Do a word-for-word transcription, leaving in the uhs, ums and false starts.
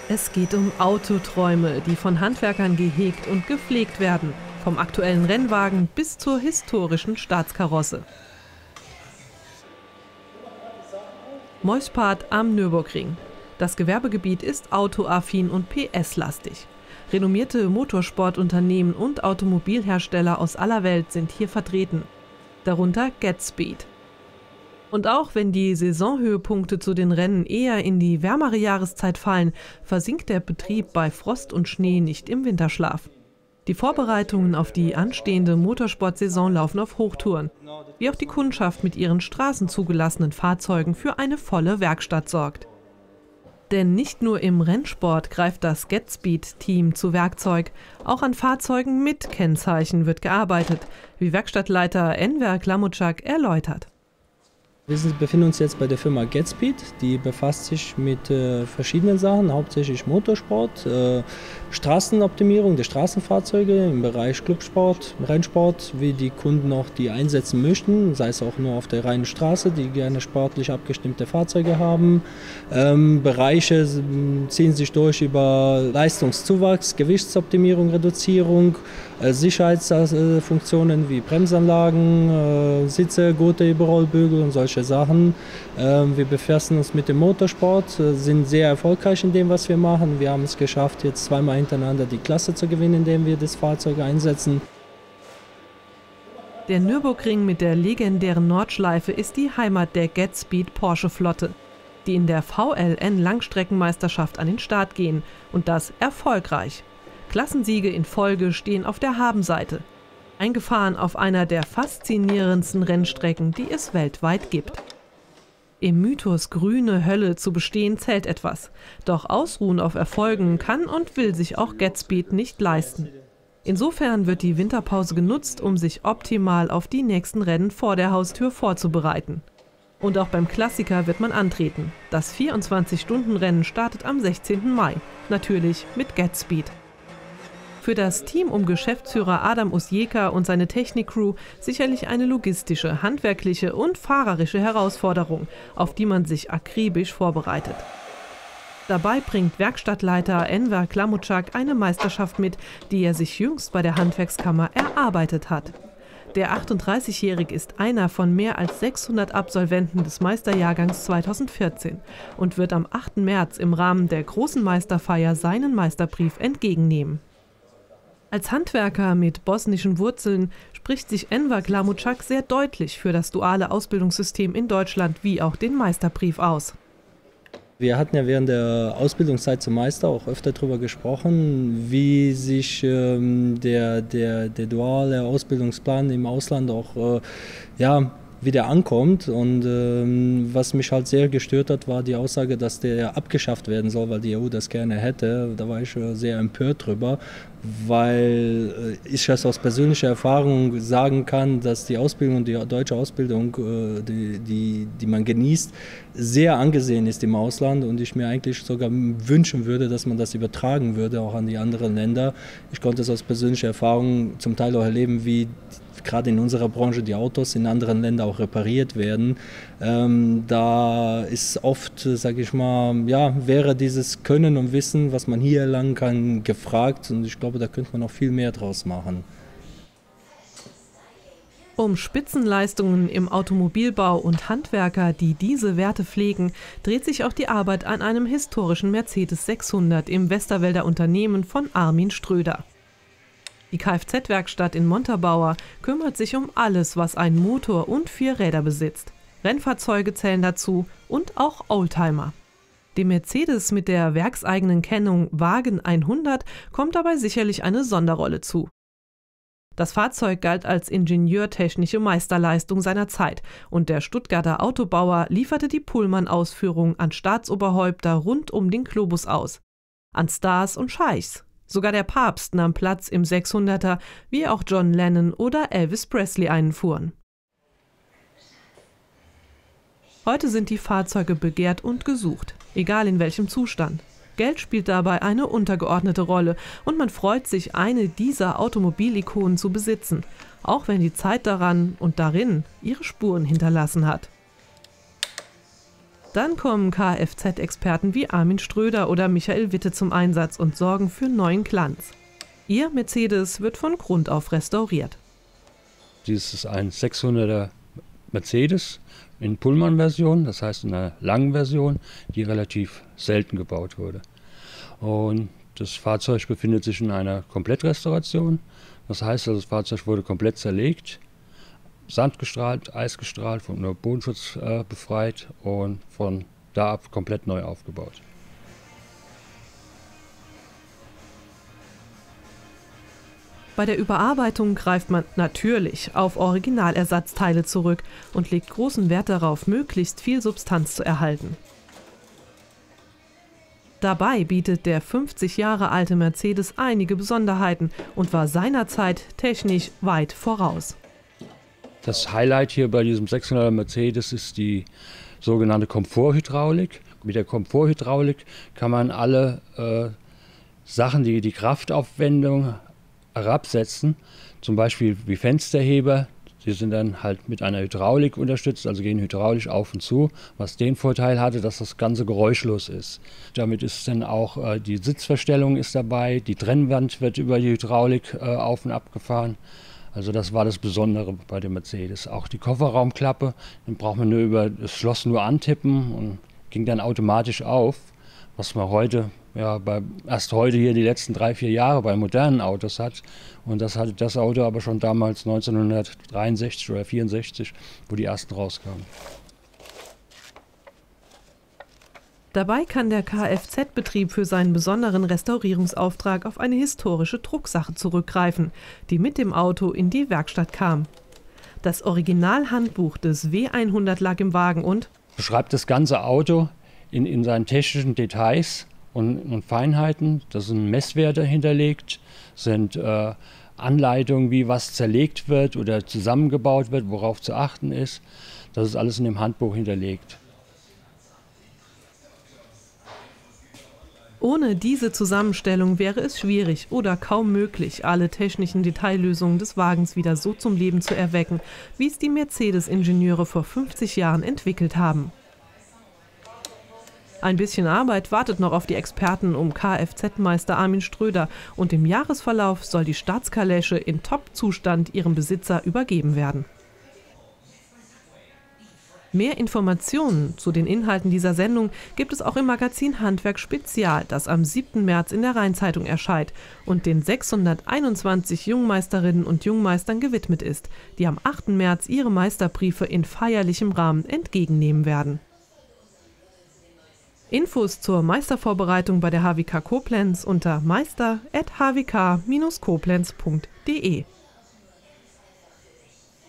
Es geht um Autoträume, die von Handwerkern gehegt und gepflegt werden. Vom aktuellen Rennwagen bis zur historischen Staatskarosse. Meuspad am Nürburgring. Das Gewerbegebiet ist autoaffin und P S-lastig. Renommierte Motorsportunternehmen und Automobilhersteller aus aller Welt sind hier vertreten. Darunter GetSpeed. Und auch wenn die Saisonhöhepunkte zu den Rennen eher in die wärmere Jahreszeit fallen, versinkt der Betrieb bei Frost und Schnee nicht im Winterschlaf. Die Vorbereitungen auf die anstehende Motorsportsaison laufen auf Hochtouren, wie auch die Kundschaft mit ihren straßenzugelassenen Fahrzeugen für eine volle Werkstatt sorgt. Denn nicht nur im Rennsport greift das GetSpeed-Team zu Werkzeug, auch an Fahrzeugen mit Kennzeichen wird gearbeitet, wie Werkstattleiter Enver Klamutschak erläutert. Wir befinden uns jetzt bei der Firma GetSpeed, die befasst sich mit äh, verschiedenen Sachen, hauptsächlich Motorsport, äh, Straßenoptimierung der Straßenfahrzeuge im Bereich Clubsport, Rennsport, wie die Kunden auch die einsetzen möchten, sei es auch nur auf der reinen Straße, die gerne sportlich abgestimmte Fahrzeuge haben. Ähm, Bereiche ziehen sich durch über Leistungszuwachs, Gewichtsoptimierung, Reduzierung, äh, Sicherheitsfunktionen wie Bremsanlagen, äh, Sitze, Gurte, Überrollbügel und solche Sachen. Wir befassen uns mit dem Motorsport, sind sehr erfolgreich in dem, was wir machen. Wir haben es geschafft, jetzt zweimal hintereinander die Klasse zu gewinnen, indem wir das Fahrzeug einsetzen. Der Nürburgring mit der legendären Nordschleife ist die Heimat der GetSpeed Porsche-Flotte, die in der V L N-Langstreckenmeisterschaft an den Start gehen und das erfolgreich. Klassensiege in Folge stehen auf der Habenseite. Eingefahren auf einer der faszinierendsten Rennstrecken, die es weltweit gibt. Im Mythos grüne Hölle zu bestehen zählt etwas, doch ausruhen auf Erfolgen kann und will sich auch GetSpeed nicht leisten. Insofern wird die Winterpause genutzt, um sich optimal auf die nächsten Rennen vor der Haustür vorzubereiten. Und auch beim Klassiker wird man antreten. Das vierundzwanzig-Stunden-Rennen startet am sechzehnten Mai, natürlich mit GetSpeed. Für das Team um Geschäftsführer Adam Usjeka und seine Technikcrew sicherlich eine logistische, handwerkliche und fahrerische Herausforderung, auf die man sich akribisch vorbereitet. Dabei bringt Werkstattleiter Enver Klamutschak eine Meisterschaft mit, die er sich jüngst bei der Handwerkskammer erarbeitet hat. Der achtunddreißigjährige ist einer von mehr als sechshundert Absolventen des Meisterjahrgangs zweitausendvierzehn und wird am achten März im Rahmen der großen Meisterfeier seinen Meisterbrief entgegennehmen. Als Handwerker mit bosnischen Wurzeln spricht sich Enver Klamutschak sehr deutlich für das duale Ausbildungssystem in Deutschland wie auch den Meisterbrief aus. Wir hatten ja während der Ausbildungszeit zum Meister auch öfter darüber gesprochen, wie sich ähm, der, der, der duale Ausbildungsplan im Ausland auch äh, ja, wieder ankommt. Und ähm, was mich halt sehr gestört hat, war die Aussage, dass der abgeschafft werden soll, weil die E U das gerne hätte. Da war ich äh, sehr empört drüber, weil äh, ich das aus persönlicher Erfahrung sagen kann, dass die Ausbildung, die deutsche Ausbildung, äh, die, die, die man genießt, sehr angesehen ist im Ausland und ich mir eigentlich sogar wünschen würde, dass man das übertragen würde, auch an die anderen Länder. Ich konnte es aus persönlicher Erfahrung zum Teil auch erleben, wie gerade in unserer Branche die Autos in anderen Ländern auch repariert werden. Ähm, da ist oft, sage ich mal, ja, wäre dieses Können und Wissen, was man hier erlangen kann, gefragt und ich glaube, da könnte man noch viel mehr draus machen. Um Spitzenleistungen im Automobilbau und Handwerker, die diese Werte pflegen, dreht sich auch die Arbeit an einem historischen Mercedes sechshundert im Westerwälder Unternehmen von Armin Ströder. Die Kfz-Werkstatt in Montabaur kümmert sich um alles, was einen Motor und vier Räder besitzt. Rennfahrzeuge zählen dazu und auch Oldtimer. Dem Mercedes mit der werkseigenen Kennung Wagen hundert kommt dabei sicherlich eine Sonderrolle zu. Das Fahrzeug galt als ingenieurtechnische Meisterleistung seiner Zeit und der Stuttgarter Autobauer lieferte die Pullman-Ausführung an Staatsoberhäupter rund um den Globus aus. An Stars und Scheichs. Sogar der Papst nahm Platz im sechshunderter, wie auch John Lennon oder Elvis Presley einfuhren. Heute sind die Fahrzeuge begehrt und gesucht, egal in welchem Zustand. Geld spielt dabei eine untergeordnete Rolle und man freut sich, eine dieser Automobilikonen zu besitzen, auch wenn die Zeit daran und darin ihre Spuren hinterlassen hat. Dann kommen Kfz-Experten wie Armin Ströder oder Michael Witte zum Einsatz und sorgen für neuen Glanz. Ihr Mercedes wird von Grund auf restauriert. Dies ist ein sechshunderter Mercedes in Pullman-Version, das heißt in einer langen Version, die relativ selten gebaut wurde. Und das Fahrzeug befindet sich in einer Komplettrestauration. Das heißt, das Fahrzeug wurde komplett zerlegt, sandgestrahlt, eisgestrahlt, von nur Bodenschutz äh, befreit und von da ab komplett neu aufgebaut. Bei der Überarbeitung greift man natürlich auf Originalersatzteile zurück und legt großen Wert darauf, möglichst viel Substanz zu erhalten. Dabei bietet der fünfzig Jahre alte Mercedes einige Besonderheiten und war seinerzeit technisch weit voraus. Das Highlight hier bei diesem sechshunderter Mercedes ist die sogenannte Komforthydraulik. Mit der Komforthydraulik kann man alle äh, Sachen, die die Kraftaufwendung herabsetzen, zum Beispiel wie Fensterheber, die sind dann halt mit einer Hydraulik unterstützt, also gehen hydraulisch auf und zu, was den Vorteil hatte, dass das Ganze geräuschlos ist. Damit ist dann auch äh, die Sitzverstellung ist dabei, die Trennwand wird über die Hydraulik äh, auf und ab gefahren. Also das war das Besondere bei dem Mercedes. Auch die Kofferraumklappe, dann braucht man nur über das Schloss nur antippen und ging dann automatisch auf, was man heute, ja, bei, erst heute hier die letzten drei, vier Jahre bei modernen Autos hat. Und das hatte das Auto aber schon damals neunzehnhundertdreiundsechzig oder vierundsechzig, wo die ersten rauskamen. Dabei kann der Kfz-Betrieb für seinen besonderen Restaurierungsauftrag auf eine historische Drucksache zurückgreifen, die mit dem Auto in die Werkstatt kam. Das Originalhandbuch des W hundert lag im Wagen und beschreibt das ganze Auto in, in seinen technischen Details und, und Feinheiten. Da sind Messwerte hinterlegt, sind äh, Anleitungen, wie was zerlegt wird oder zusammengebaut wird, worauf zu achten ist. Das ist alles in dem Handbuch hinterlegt. Ohne diese Zusammenstellung wäre es schwierig oder kaum möglich, alle technischen Detaillösungen des Wagens wieder so zum Leben zu erwecken, wie es die Mercedes-Ingenieure vor fünfzig Jahren entwickelt haben. Ein bisschen Arbeit wartet noch auf die Experten um Kfz-Meister Armin Ströder und im Jahresverlauf soll die Staatskalesche in Top-Zustand ihrem Besitzer übergeben werden. Mehr Informationen zu den Inhalten dieser Sendung gibt es auch im Magazin Handwerk Spezial, das am siebten März in der Rheinzeitung erscheint und den sechshunderteinundzwanzig Jungmeisterinnen und Jungmeistern gewidmet ist, die am achten März ihre Meisterbriefe in feierlichem Rahmen entgegennehmen werden. Infos zur Meistervorbereitung bei der H W K Koblenz unter meister punkt h w k Bindestrich koblenz punkt de.